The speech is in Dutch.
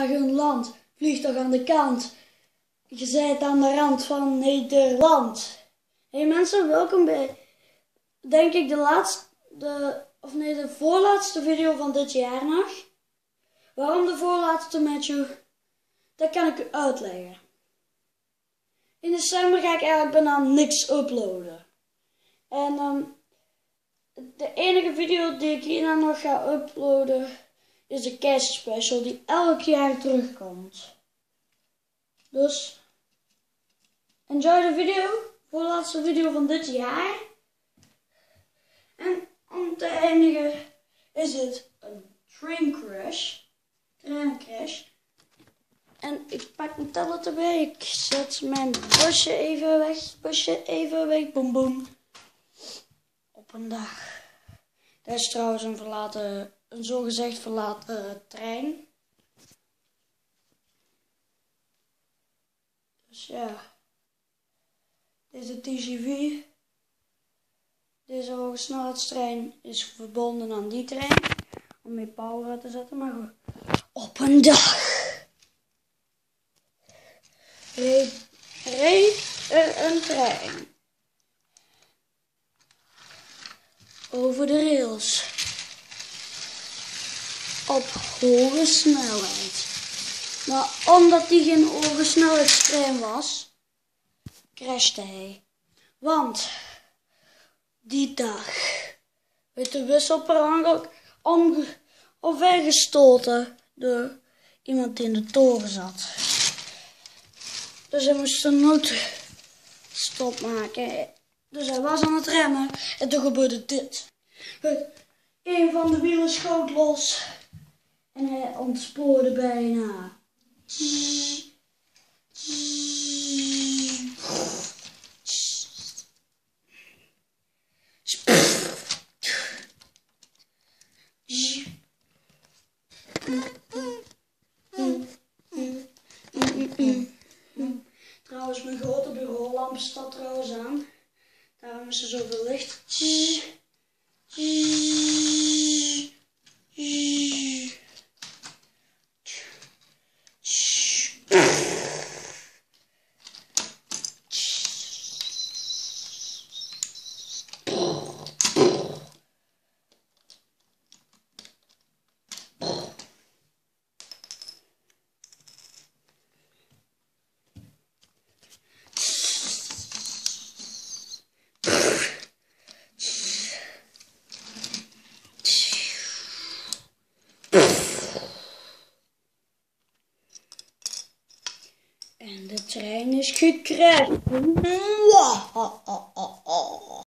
hun land, vliegtuig aan de kant. Je zijt aan de rand van Nederland. Hey mensen, welkom bij, denk ik, de voorlaatste video van dit jaar nog. Waarom de voorlaatste, Matthew? Dat kan ik u uitleggen. In december ga ik eigenlijk bijna niks uploaden. En de enige video die ik hierna nog ga uploaden is de kerstspecial die elk jaar terugkomt. Dus enjoy de video, voorlaatste video van dit jaar. En om te eindigen is het een treincrash. En ik pak mijn tablet erbij, ik zet mijn busje even weg, boem boem. Op een dag. Dat is trouwens een zogezegd verlaten trein. Dus ja, deze TGV, deze hogesnelheidstrein is verbonden aan die trein om meer power uit te zetten. Maar goed, op een dag reed er een trein over de rails op hoge snelheid. Maar omdat die geen hoge snelheidstrein was, crashte hij. Want die dag werd de wissel per ongeluk omvergestoten door iemand die in de toren zat. Dus hij moest een noodstop maken. Dus hij was aan het remmen en toen gebeurde dit. Een van de wielen schoot los en hij ontspoorde bijna. Trouwens, mijn grote bureaulamp staat trouwens aan. Daarom is er zoveel licht. En de trein is gecrashed.